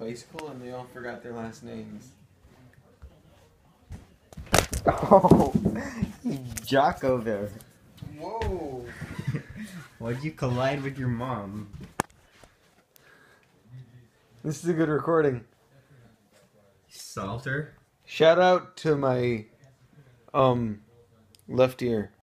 bicycle and they all forgot their last names. Oh, Jocko there. Whoa! Why'd you collide with your mom? This is a good recording. Salter? Shout out to my left ear.